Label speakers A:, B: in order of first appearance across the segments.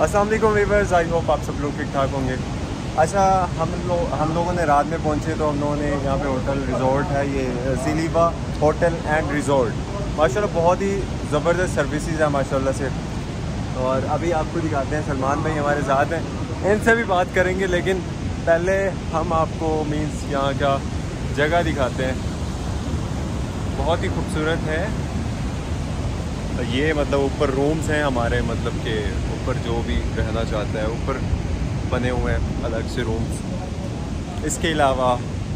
A: अस्सलाम वालेकुम viewers, I hope आप सब लोग ठीक ठाक होंगे। अच्छा, हम लोगों ने रात में पहुंचे तो हम लोगों ने यहाँ पे होटल रिजॉर्ट है, ये सिलीवा होटल एंड रिजॉर्ट। माशाल्लाह बहुत ही ज़बरदस्त सर्विसेज है माशाल्लाह से। और अभी आपको दिखाते हैं, सलमान भाई हमारे साथ हैं, इनसे भी बात करेंगे, लेकिन पहले हम आपको मीन्स यहाँ का जगह दिखाते हैं। बहुत ही खूबसूरत है ये, मतलब ऊपर रूम्स हैं हमारे, मतलब के ऊपर जो भी रहना चाहता है ऊपर बने हुए हैं अलग से रूम्स। इसके अलावा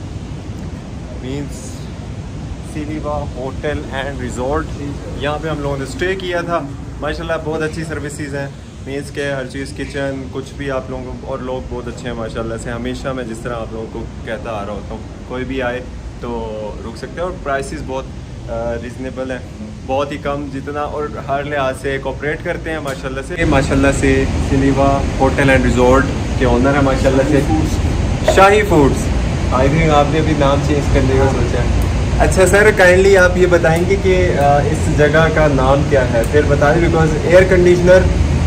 A: मीन्स सिलीवा होटल एंड रिजॉर्ट, यहाँ पे हम लोगों ने स्टे किया था। माशाल्लाह बहुत अच्छी सर्विसेज हैं, मीन्स के हर चीज़, किचन कुछ भी आप लोगों को, और लोग बहुत अच्छे हैं माशाल्लाह से। हमेशा मैं जिस तरह आप लोगों को कहता आ रहा होता हूँ, कोई भी आए तो रुक सकते हैं, और प्राइसेस बहुत रीज़नेबल है, बहुत ही कम जितना, और हर लिहाज से कोऑपरेट करते हैं माशाल्लाह से। माशाल्लाह से सिलीवा होटल एंड रिजॉर्ट के ओनर है माशाल्लाह से, शाही फूड्स। आई थिंक आपने अभी नाम चेंज करने का सोचा है। अच्छा सर, काइंडली आप ये बताएंगे कि इस जगह का नाम क्या है, फिर बता दें, बिकॉज एयर कंडीशन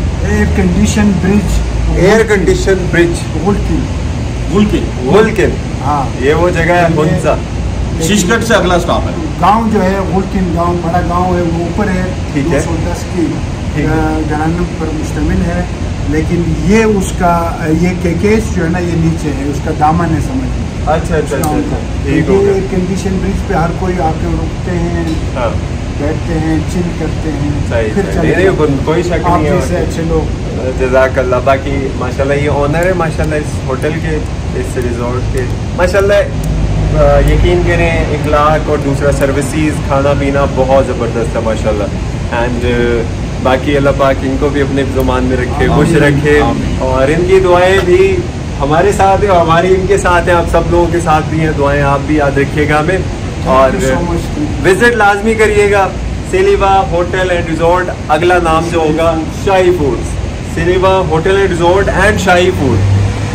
A: ब्रिज वुल्किन, हाँ ये वो जगह है। हुंसा
B: शीशगढ़ से अगला स्टॉप है।
C: गांव जो है वुल्किन गांव, बड़ा गांव है, वो ऊपर है।
A: ठीक है,
C: 210 की घरानों पर मुश्तमिल है, लेकिन ये उसका ये केकेस जो है ना, ये नीचे है, उसका दामन है, समझिए।
A: अच्छा अच्छा अच्छा, ठीक
C: है। ये कंडीशन ब्रिज पे हर कोई आके रुकते हैं, हाँ, बैठते हैं, चिल करते हैं, फिर
A: नहीं, कोई शक नहीं है,
C: से अच्छे लोग।
A: जज़ाकल्लाह। बाकी माशाल्लाह ये ओनर है माशाल्लाह इस होटल के, इस रिजॉर्ट के। माशाल्लाह यकीन करें, इखलाक और दूसरा सर्विसेज, खाना पीना बहुत ज़बरदस्त है माशाल्लाह। एंड बाकी अल्लाह पाक इनको भी अपने ज़ुबान में रखे, खुश रखे, और इनकी दुआएं भी हमारे साथ है, हमारी इनके साथ है, आप सब लोगों के साथ भी हैं। दुआएं आप भी याद रखिएगा हमें, और विजिट लाजमी करिएगा सिलीवा होटल एंड रिजॉर्ट। अगला नाम जो होगा शाही फूड्स, सिलीवा hotel and resort and Shahi food.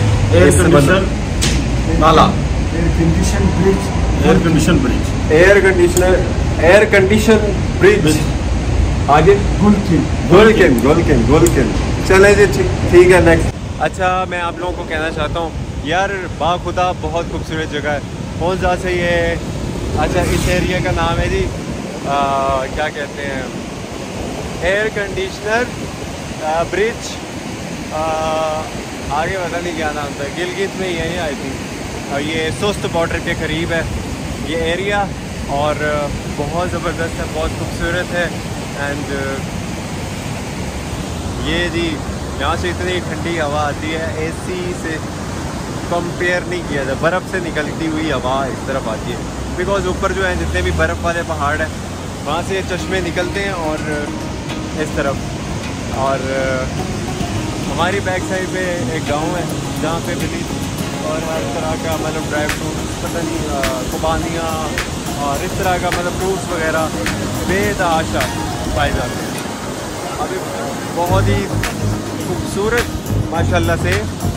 B: नाला
C: एयर
A: कंडीशन ब्रिज, आगे गुलकिन। चले जी, ठीक है, नेक्स्ट। अच्छा, मैं आप लोगों को कहना चाहता हूँ यार, बाखुदा बहुत खूबसूरत जगह है। कौन सा सही है? अच्छा, इस एरिया का नाम है जी क्या कहते हैं, एयर कंडीशनर ब्रिज। आगे पता नहीं क्या नाम था, गिलगित में ही है ये, आई थिंक। और ये सुस्त बॉर्डर के करीब है ये एरिया, और बहुत ज़बरदस्त है, बहुत खूबसूरत है। एंड ये जी, यहाँ से इतनी ठंडी हवा आती है, एसी से कंपेयर नहीं किया जाए। बर्फ़ से निकलती हुई हवा इस तरफ आती है, बिकॉज ऊपर जो है जितने भी बर्फ़ वाले पहाड़ हैं, वहाँ से चश्मे निकलते हैं और इस तरफ। और हमारी बैक साइड पे एक गांव है जहाँ पे बिल्ली और हर तरह का, मतलब ड्राई फ्रूट, पता नहीं खुबानियाँ और इस तरह का, मतलब फ्रूट्स वगैरह बेतहाशा पाए जाते हैं। अभी बहुत ही खूबसूरत माशाल्लाह से,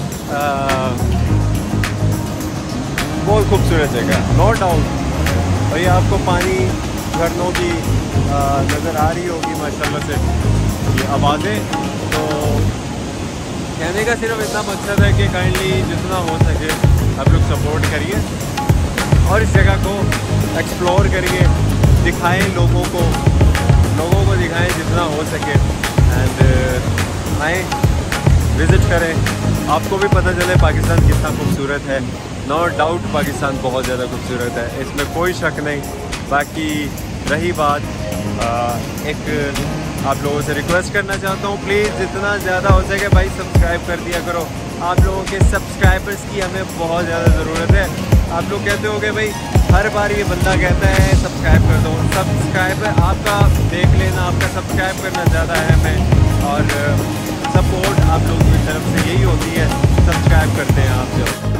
A: बहुत खूबसूरत जगह, नो डाउट। और ये आपको पानी झरनों की नज़र आ रही होगी माशाल्लाह से, ये आवाज़ें। तो कहने का सिर्फ इतना मकसद है कि काइंडली जितना हो सके आप लोग सपोर्ट करिए, और इस जगह को एक्सप्लोर करिए, दिखाएं लोगों को दिखाएं जितना हो सके। एंड आए, विज़िट करें, आपको भी पता चले पाकिस्तान कितना खूबसूरत है। नो डाउट पाकिस्तान बहुत ज़्यादा खूबसूरत है, इसमें कोई शक नहीं। बाकी रही बात, एक आप लोगों से रिक्वेस्ट करना चाहता हूँ, प्लीज़ जितना ज़्यादा हो सके भाई सब्सक्राइब कर दिया करो। आप लोगों के सब्सक्राइबर्स की हमें बहुत ज़्यादा ज़रूरत है। आप लोग कहते हो कि भाई हर बार ये बंदा कहता है सब्सक्राइब कर दो। सब्सक्राइब आपका देख लेना, आपका सब्सक्राइब करना ज़्यादा अहम है, और सपोर्ट आप लोगों की तरफ से यही होती है, सब्सक्राइब करते हैं आप जब।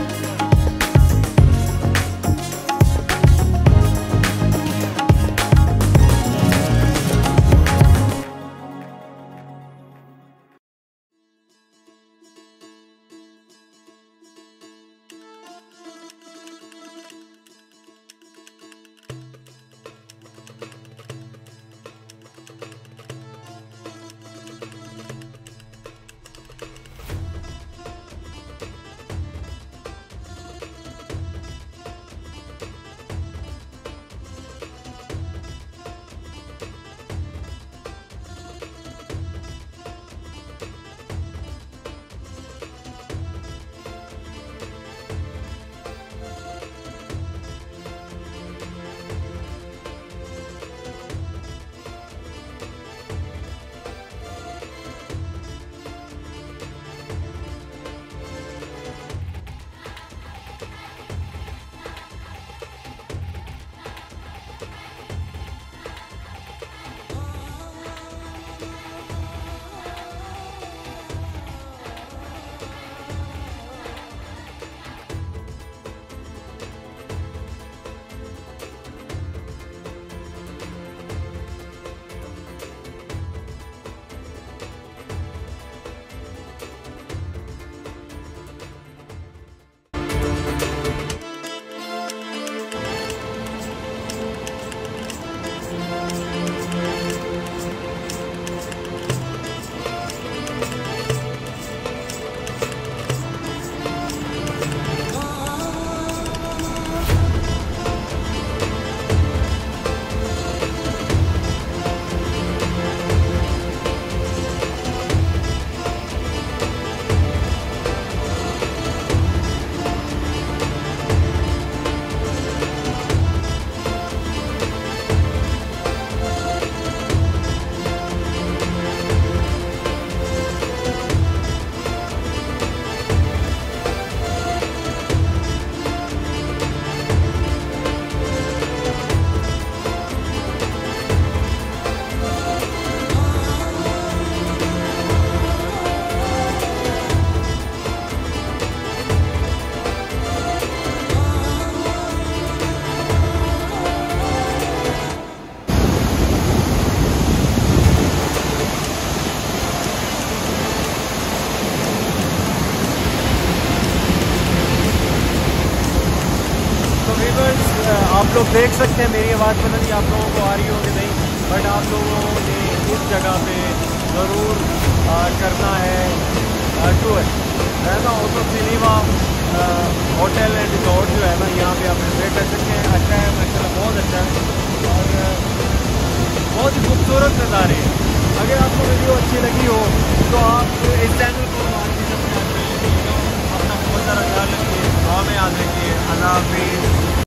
A: व्यूअर्स आप लोग देख सकते हैं, मेरी आवाज़ पता नहीं आप लोगों को आ रही हो कि नहीं, बट आप लोगों ने इस जगह पे ज़रूर करना है टूर। है ना, auto cinema hotel and resort जो है ना, यहाँ पे आप विजिट कर सकते हैं। अच्छा है माशाल्लाह, बहुत अच्छा है और बहुत ही खूबसूरत नज़ारे हैं। अगर आपको वीडियो अच्छी लगी हो तो आप इस चैनल को अपना बहुत सारा ख्याल रखिए, दुआ में याद रखिए। अल्लाह हाफिज़।